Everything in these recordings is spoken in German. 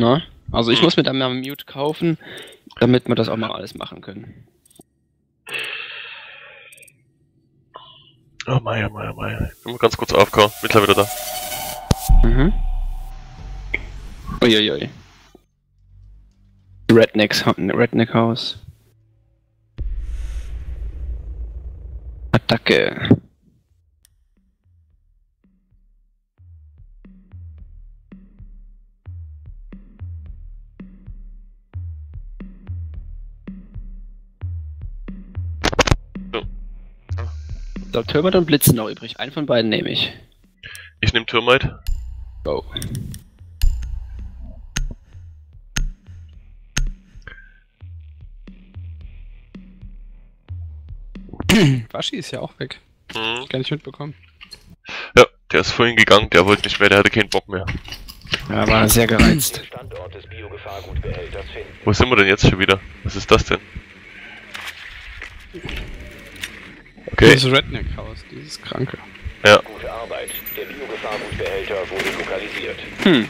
Na? Also ich muss mir dann mal Mute kaufen, damit wir das auch mal alles machen können. Oh mein, oh mein, oh mein. Ich bin mal ganz kurz aufgehauen. Mittlerweile wieder da. Mhm. Uiuiui. Redneck Haus. Attacke. So, Thermite und Blitzen noch übrig. Einen von beiden nehme ich. Ich nehme Thermite. Go. Waschi ist ja auch weg. Mhm. Gar nicht mitbekommen. Ja, der ist vorhin gegangen, der wollte nicht mehr, der hatte keinen Bock mehr. Ja, war sehr gereizt. Wo sind wir denn jetzt schon wieder? Was ist das denn? Okay. Dieses Redneck-Haus, dieses Kranke. Ja. Gute Arbeit. Der Biogefahrgutbehälter wurde lokalisiert. Hm.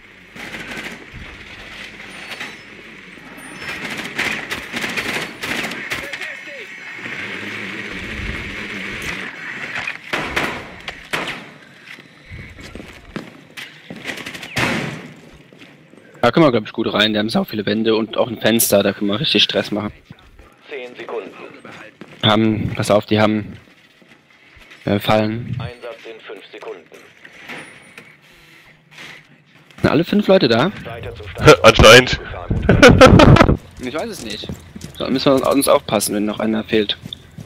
Da können wir, glaube ich, gut rein. Die haben sau viele Wände und auch ein Fenster, da können wir richtig Stress machen. 10 Sekunden. Pass auf, die haben Fallen. Einsatz in 5 Sekunden. Sind alle 5 Leute da? Weiter zum Standort. Anscheinend. Ich weiß es nicht. Da müssen wir uns aufpassen, wenn noch einer fehlt.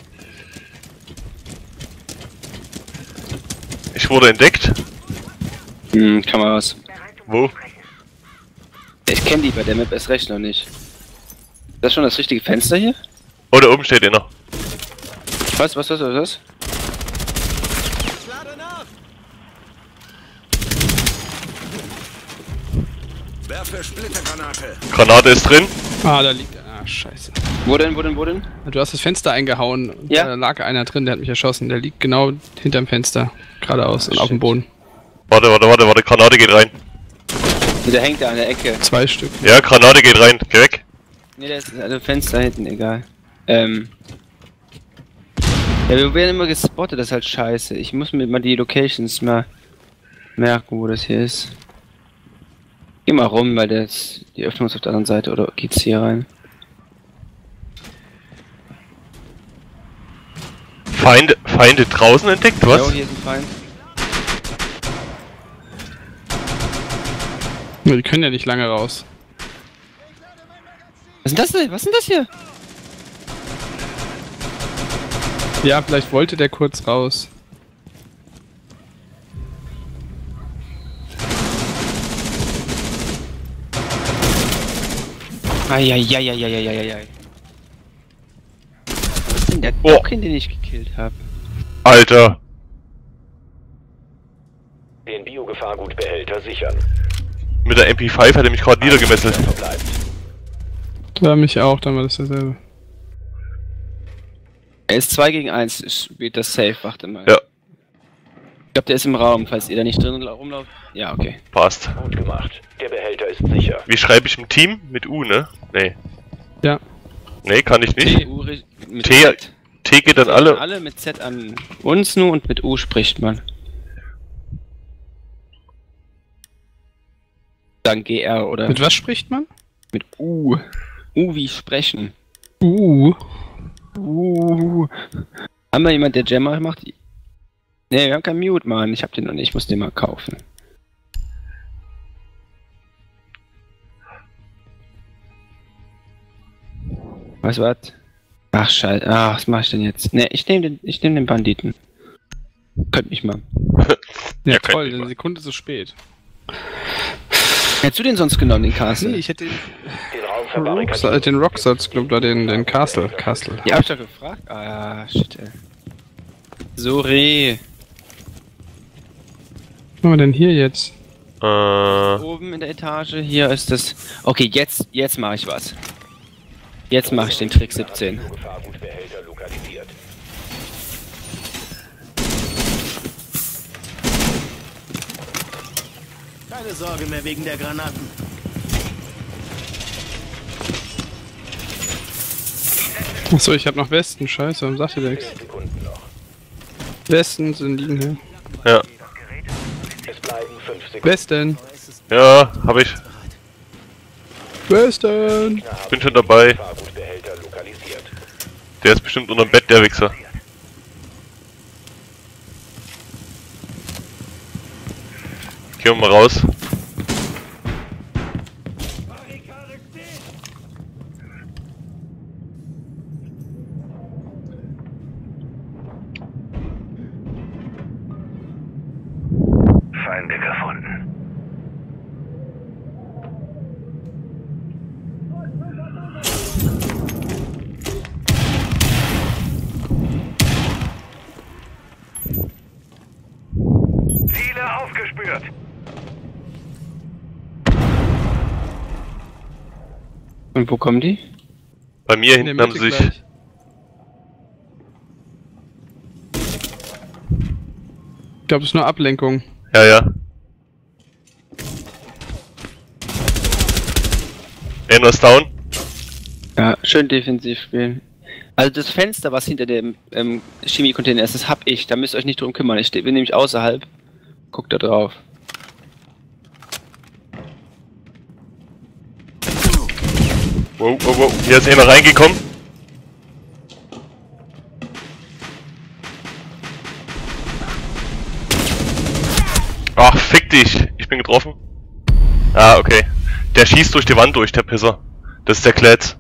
Ich wurde entdeckt. Hm, kann man was. Wo? Ich kenne die bei der Map erst recht noch nicht. Ist das schon das richtige Fenster hier? Oh, da oben steht einer. Was? Werfe Splittergranate. Granate ist drin. Ah, da liegt er. Ah, scheiße. Wo denn? Du hast das Fenster eingehauen. Und Ja. Da lag einer drin, der hat mich erschossen. Der liegt genau hinterm Fenster. Geradeaus und auf dem Boden. Warte, Granate geht rein. Der hängt da an der Ecke. 2 Stück. Ja, Granate geht rein. Geh weg. Ne, der ist also Fenster hinten, egal. Ja, wir werden immer gespottet, das ist halt scheiße. Ich muss mir mal die Locations mal merken, wo das hier ist. Geh mal rum, weil die Öffnung ist auf der anderen Seite, oder geht's hier rein? Feinde draußen entdeckt, was? Jo, hier ist ein Feind. Ja, die können ja nicht lange raus. Was ist das denn? Was ist denn das hier? Ja, vielleicht wollte der kurz raus. Eieieiei. Was ist denn der Oh. Doc, den ich gekillt habe? Alter. Den Biogefahrgutbehälter sichern. Mit der MP5 hat er mich gerade niedergemesselt. Verbleibt. Ja, mich auch, dann war das dasselbe. Er ist 2 gegen 1, spielt das safe, warte mal. Ja. Ich glaube, der ist im Raum, falls ihr da nicht drin rumlauft. Ja, okay. Passt. Gut gemacht. Der Behälter ist sicher. Wie schreibe ich im Team? Mit U, ne? Nee. Ja. Nee, kann ich nicht. Mit T, Z. T geht dann Alle alle. mit Z an uns nur und mit U spricht man. Dann GR oder Mit was spricht man? mit U. U wie sprechen. Uh. Haben wir jemand, der Jammer macht? Ne, wir haben keinen Mute, Mann. Ich hab den noch nicht, ich muss den mal kaufen. Was? Ach, scheiße. Ach, was mach ich denn jetzt? Ne, ich nehm den Banditen. Könnt mich mal. Ja, Ja, toll, kein eine Sekunde zu spät. Hättest du den sonst genommen, den Castle? Nee, ich hätte Den Raum verbarrikadiert. den Rocksatz, glaub ich, oder den Castle. Ja, hab ich doch gefragt. Ah, shit, ey. Sorry. Was machen wir denn hier jetzt? Oben in der Etage, hier ist das... Okay, jetzt mache ich was. Jetzt mache ich den Trick 17. Biogefahrgutbehälter lokalisiert. Keine Sorge mehr wegen der Granaten. Achso, ich hab noch Westen. Scheiße, warum sagt ihr nichts? 10 Sekunden noch. Westen sind liegen hier. Ja. Es bleiben 5 Sekunden. Westen! Ja, hab ich. Westen! Bin schon dabei. Fahrgutbehälter lokalisiert. Der ist bestimmt unterm Bett, der Wichser. Gehen wir mal raus. Feinde gefunden. Ziele aufgespürt. Und wo kommen die? Bei mir In der hinten haben Mitte sie sich. gleich. Ich glaube, es ist nur Ablenkung. Ja, ja. Einer ist down. Ja, schön defensiv spielen. Also das Fenster, was hinter dem Chemiecontainer ist, das hab ich. Da müsst ihr euch nicht drum kümmern. Ich bin nämlich außerhalb. Guckt da drauf. Wow, wow, wow. Hier ist einer reingekommen. Ach, fick dich. Ich bin getroffen. Ah, okay. Der schießt durch die Wand durch, der Pisser. Das ist der Klett.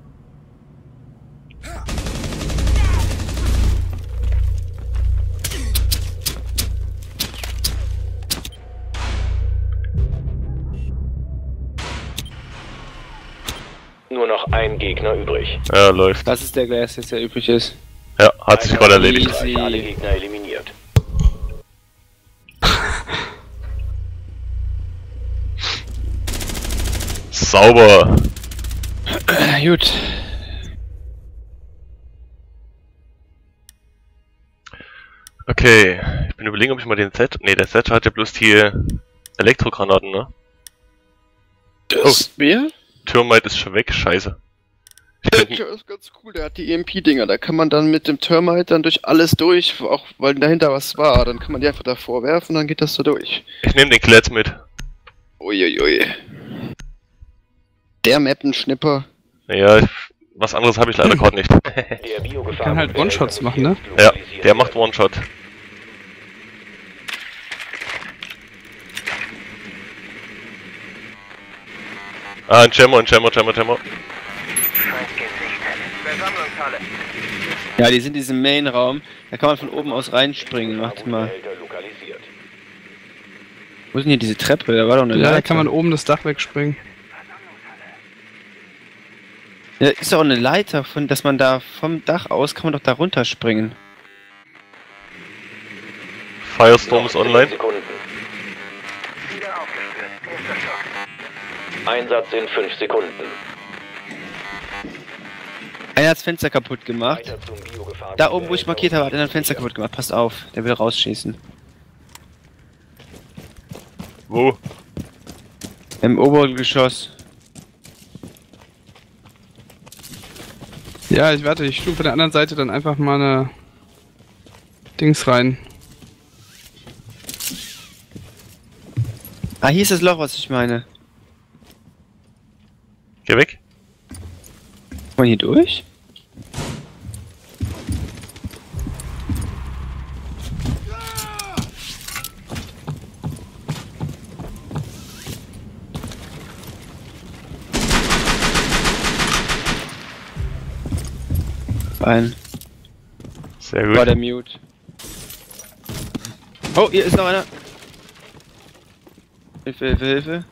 Nur noch ein Gegner übrig. Ja, läuft. Das ist der Glas, jetzt der übrig ist. Ja, hat sich gerade erledigt. Easy. Alle Gegner eliminiert. Sauber. Gut. Okay. Ich bin überlegen, ob ich mal den Z... Ne, der Z hat ja bloß die Elektrogranaten, ne? Das Bier? Thermite ist schon weg, scheiße. Ich könnte... Der ist ganz cool, der hat die EMP-Dinger, da kann man dann mit dem Thermite dann durch alles durch, auch weil dahinter was war, dann kann man die einfach davor werfen, dann geht das so durch. Ich nehme den Klett mit. Uiuiui. Der Mappenschnipper. Ja, was anderes habe ich leider gerade nicht. Der Biogefahr Kann halt One-Shots machen, ne? Ja, der macht One-Shot. Ah, ein Jammer. Versammlungshalle. Ja, die sind in diesem Main-Raum, da kann man von oben aus reinspringen, macht mal. Fahrgutbehälter lokalisiert. Wo ist denn hier diese Treppe? Da war doch eine Ja, Leiter. da kann man oben das Dach wegspringen. Ja, ist doch eine Leiter, von, dass man da vom Dach aus, kann man doch da runterspringen. Firestorm ist online. 10 Sekunden. Einsatz in 5 Sekunden. Einer hat das Fenster kaputt gemacht. Weiter zum Biogefahr. Da oben, wo ich markiert habe, hat einer ein Fenster kaputt gemacht. Passt auf, der will rausschießen. Wo? Im oberen Geschoss. Ja, ich warte, ich schlug von der anderen Seite dann einfach mal eine Dings rein. Ah, hier ist das Loch, was ich meine. Geh weg. Kann man hier durch? Ein. Sehr War gut. der Mute. Oh, hier ist noch einer. Hilfe.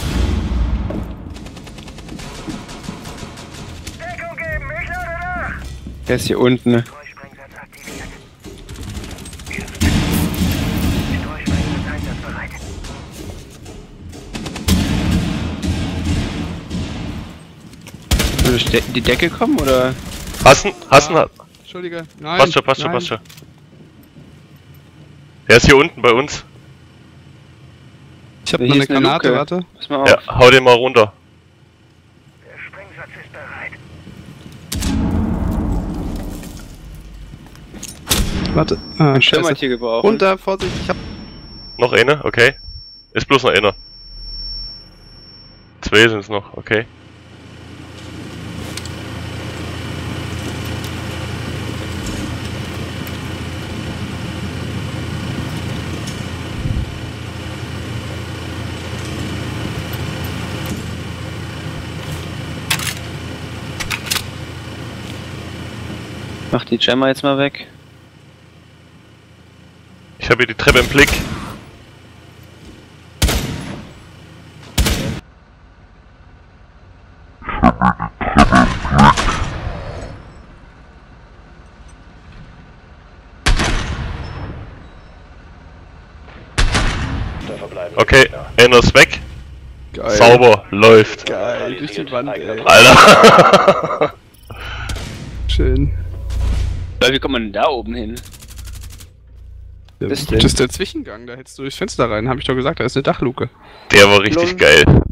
Deckung geben, ich lade nach! Der ist hier unten. Ne? Streusprengsatz aktiviert. Streusprengsatz einsatzbereit. Soll durch die Decke kommen oder? Hassen. Entschuldige, nein. Passt nein. schon. Der ist hier unten bei uns. Ich hab Hier noch eine ist eine Granate, Luke. warte. Pass mal auf. Ja, hau den mal runter. Der Sprengsatz ist bereit. Warte. Schirm Scheiße. hat hier gebraucht. Runter, Vorsicht, ich hab... Noch eine, okay. Ist bloß noch einer. 2 sind's noch, okay. Mach die Jammer jetzt mal weg. Ich habe hier die Treppe im Blick. Da verbleiben Okay, einer ist weg. Geil. Sauber, läuft. Geil, durch die Wand, ey. Alter. Schön. Wie kommt man denn da oben hin? Das Ist denn? ist der Zwischengang, da hättest du durchs Fenster rein, hab ich doch gesagt, da ist eine Dachluke. Der war richtig Lol. geil.